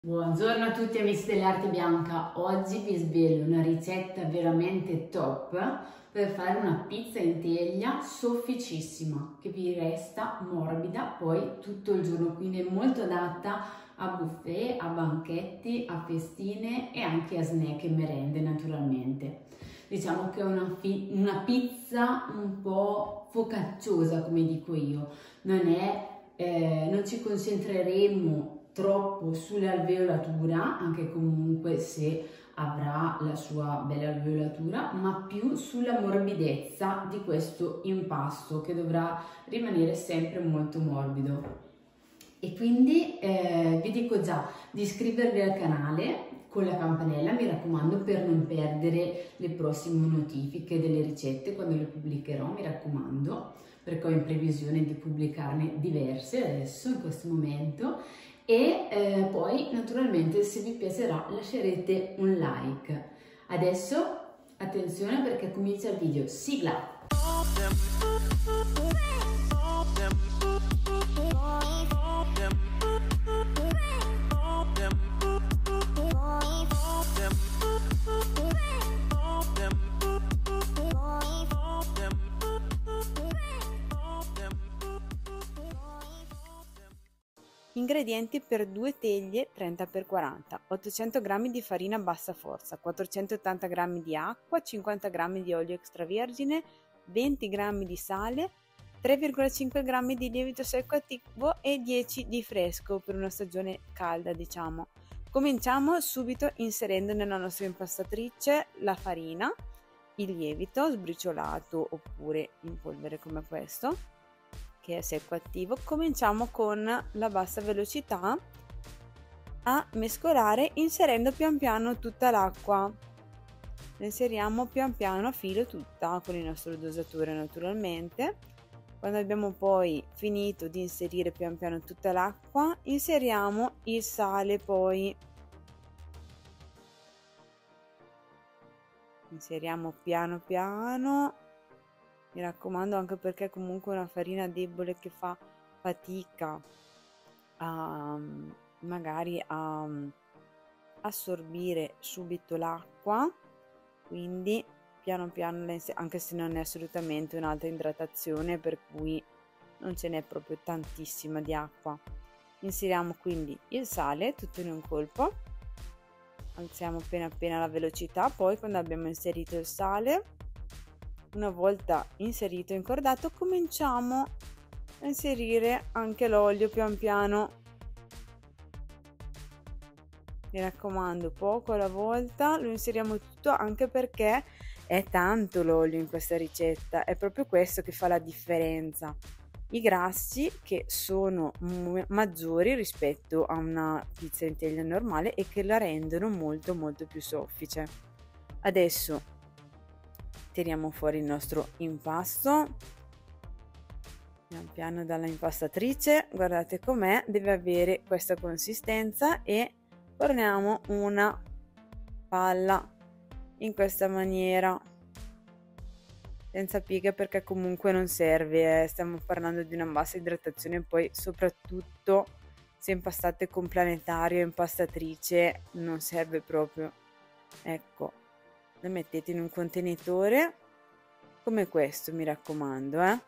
Buongiorno a tutti amici dell'arte bianca, oggi vi svelo una ricetta veramente top per fare una pizza in teglia sofficissima che vi resta morbida poi tutto il giorno, quindi è molto adatta a buffet, a banchetti, a festine e anche a snack e merende naturalmente. Diciamo che è una pizza un po' focacciosa come dico io, non ci concentreremo troppo sull'alveolatura, anche comunque se avrà la sua bella alveolatura, ma più sulla morbidezza di questo impasto che dovrà rimanere sempre molto morbido. E quindi vi dico già di iscrivervi al canale con la campanella, mi raccomando, per non perdere le prossime notifiche delle ricette quando le pubblicherò, mi raccomando, perché ho in previsione di pubblicarne diverse adesso in questo momento. E poi naturalmente se vi piacerà lascerete un like. Adesso attenzione perché comincia il video, sigla! Ingredienti per 2 teglie 30x40, 800 g di farina bassa forza, 480 g di acqua, 50 g di olio extravergine, 20 g di sale, 3,5 g di lievito secco attivo e 10 di fresco per una stagione calda, diciamo. Cominciamo subito inserendo nella nostra impastatrice la farina, il lievito sbriciolato oppure in polvere come questo, che è secco attivo. Cominciamo con la bassa velocità a mescolare inserendo pian piano tutta l'acqua. La inseriamo pian piano a filo tutta con il nostro dosatore naturalmente. Quando abbiamo poi finito di inserire pian piano tutta l'acqua, inseriamo il sale poi. Inseriamo piano piano. Mi raccomando, anche perché comunque è una farina debole che fa fatica magari a assorbire subito l'acqua, quindi piano piano, anche se non è assolutamente un'alta idratazione, per cui non ce n'è proprio tantissima di acqua. Inseriamo quindi il sale tutto in un colpo, alziamo appena appena la velocità, poi quando abbiamo inserito il sale, una volta inserito e incordato, cominciamo a inserire anche l'olio pian piano. Mi raccomando, poco alla volta, lo inseriamo tutto, anche perché è tanto l'olio in questa ricetta, è proprio questo che fa la differenza. I grassi che sono maggiori rispetto a una pizza in teglia normale e che la rendono molto molto più soffice. Adesso tiriamo fuori il nostro impasto pian piano dalla impastatrice, guardate com'è, deve avere questa consistenza, e forniamo una palla in questa maniera senza pieghe, perché comunque non serve, stiamo parlando di una bassa idratazione, poi soprattutto se impastate con planetario e impastatrice non serve proprio. Ecco, le mettete in un contenitore come questo, mi raccomando,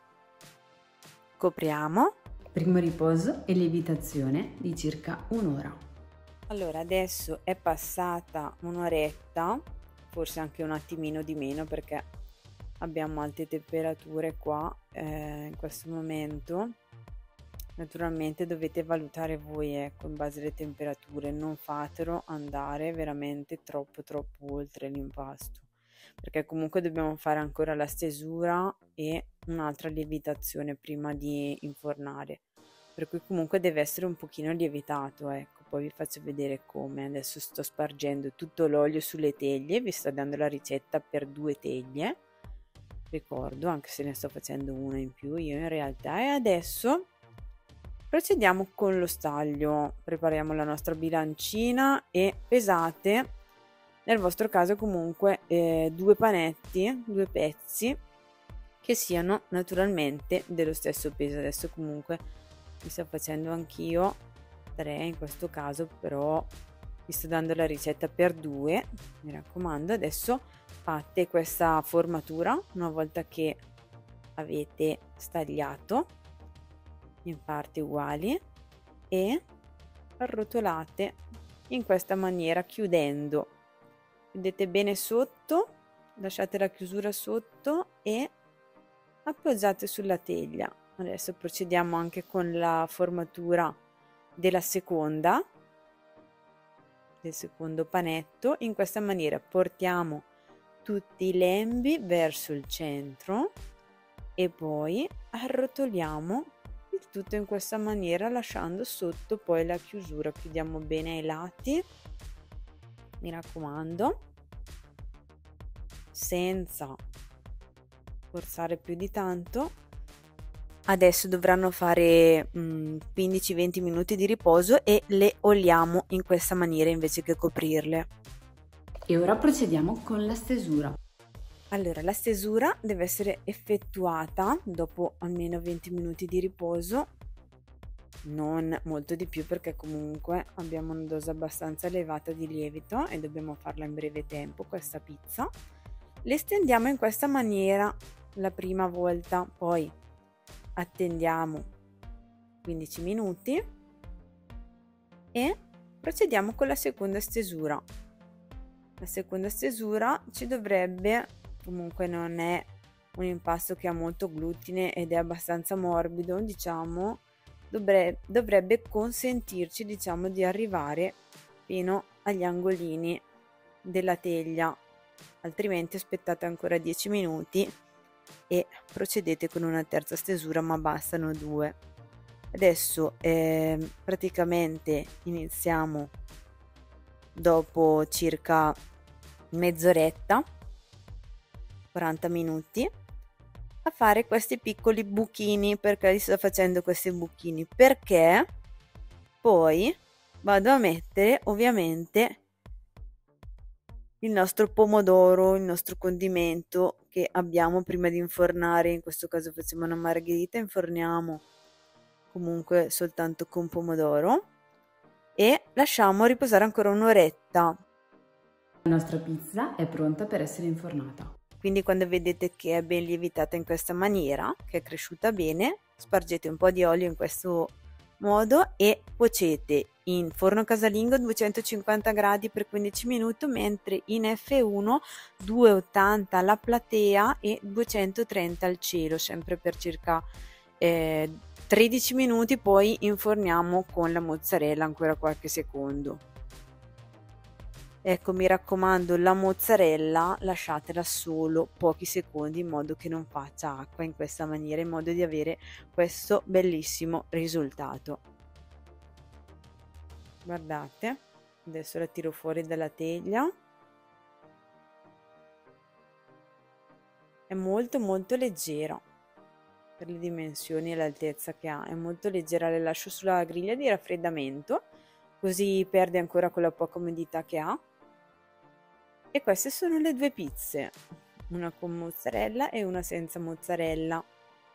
Copriamo. Primo riposo e lievitazione di circa un'ora. Allora, adesso è passata un'oretta, forse anche un attimino di meno, perché abbiamo alte temperature qua in questo momento. Naturalmente dovete valutare voi, ecco, in base alle temperature, non fatelo andare veramente troppo oltre l'impasto, perché comunque dobbiamo fare ancora la stesura e un'altra lievitazione prima di infornare, per cui comunque deve essere un pochino lievitato, ecco. Poi vi faccio vedere come. Adesso sto spargendo tutto l'olio sulle teglie, vi sto dando la ricetta per 2 teglie, ricordo, anche se ne sto facendo una in più io in realtà. E adesso procediamo con lo staglio. Prepariamo la nostra bilancina e pesate, nel vostro caso comunque 2 panetti, 2 pezzi che siano naturalmente dello stesso peso. Adesso comunque mi sto facendo anch'io 3 in questo caso, però vi sto dando la ricetta per 2, mi raccomando. Adesso fate questa formatura una volta che avete stagliato in parti uguali e arrotolate in questa maniera, chiudendo. Chiudete bene sotto, lasciate la chiusura sotto e appoggiate sulla teglia. Adesso procediamo anche con la formatura del secondo panetto. In questa maniera portiamo tutti i lembi verso il centro e poi arrotoliamo il tutto in questa maniera, lasciando sotto poi la chiusura. Chiudiamo bene ai lati, mi raccomando, senza forzare più di tanto. Adesso dovranno fare 15-20 minuti di riposo e le oliamo in questa maniera invece che coprirle. E ora procediamo con la stesura. Allora, la stesura deve essere effettuata dopo almeno 20 minuti di riposo, non molto di più, perché comunque abbiamo una dose abbastanza elevata di lievito e dobbiamo farla in breve tempo questa pizza. Le stendiamo in questa maniera la prima volta, poi attendiamo 15 minuti e procediamo con la seconda stesura. La seconda stesura ci dovrebbe, comunque non è un impasto che ha molto glutine ed è abbastanza morbido, diciamo, dovrebbe consentirci, diciamo, di arrivare fino agli angolini della teglia, altrimenti aspettate ancora 10 minuti e procedete con una terza stesura, ma bastano 2. Adesso praticamente iniziamo dopo circa mezz'oretta, 40 minuti, a fare questi piccoli buchini. Perché li sto facendo questi buchini? Perché poi vado a mettere ovviamente il nostro pomodoro, il nostro condimento che abbiamo prima di infornare. In questo caso facciamo una margherita, inforniamo comunque soltanto con pomodoro e lasciamo riposare ancora un'oretta. La nostra pizza è pronta per essere infornata. Quindi quando vedete che è ben lievitata in questa maniera, che è cresciuta bene, spargete un po' di olio in questo modo e cuocete in forno casalingo 250 gradi per 15 minuti, mentre in F1 280 alla platea e 230 al cielo, sempre per circa 13 minuti. Poi inforniamo con la mozzarella ancora qualche secondo. Ecco, mi raccomando, la mozzarella lasciatela solo pochi secondi in modo che non faccia acqua, in questa maniera, in modo di avere questo bellissimo risultato. Guardate, adesso la tiro fuori dalla teglia. È molto molto leggera per le dimensioni e l'altezza che ha, è molto leggera. Le lascio sulla griglia di raffreddamento, così perde ancora quella poca umidità che ha. E queste sono le 2 pizze, una con mozzarella e una senza mozzarella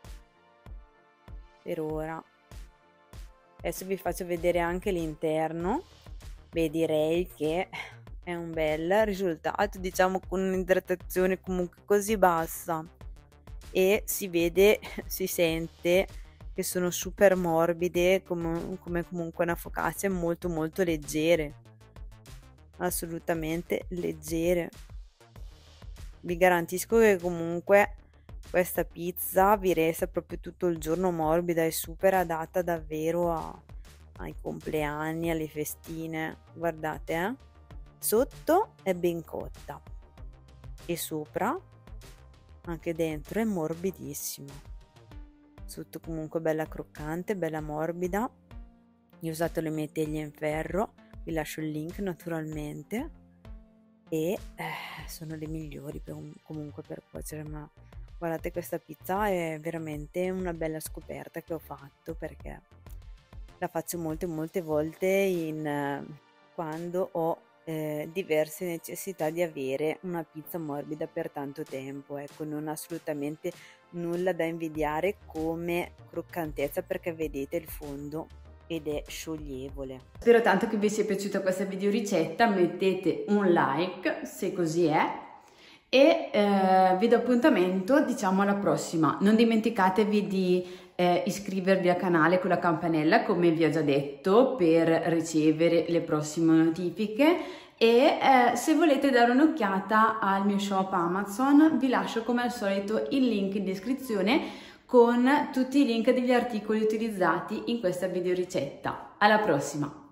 per ora. Adesso vi faccio vedere anche l'interno. Beh, direi che è un bel risultato, diciamo, con un'idratazione comunque così bassa, e si vede, si sente che sono super morbide, come comunque una focaccia, molto molto leggere, assolutamente leggere. Vi garantisco che comunque questa pizza vi resta proprio tutto il giorno morbida e super adatta davvero ai compleanni, alle festine. Guardate, sotto è ben cotta e sopra, anche dentro, è morbidissima. Sotto comunque bella croccante, bella morbida. Io ho usato le mie teglie in ferro, vi lascio il link naturalmente, e sono le migliori comunque per cuocere. Ma guardate, questa pizza è veramente una bella scoperta che ho fatto, perché la faccio molte volte quando ho diverse necessità di avere una pizza morbida per tanto tempo. Ecco, non ha assolutamente nulla da invidiare come croccantezza, perché vedete il fondo ed è scioglievole. Spero tanto che vi sia piaciuta questa video ricetta, mettete un like se così è e vi do appuntamento, diciamo, alla prossima. Non dimenticatevi di iscrivervi al canale con la campanella, come vi ho già detto, per ricevere le prossime notifiche, e se volete dare un'occhiata al mio shop Amazon vi lascio come al solito il link in descrizione con tutti i link degli articoli utilizzati in questa video ricetta. Alla prossima!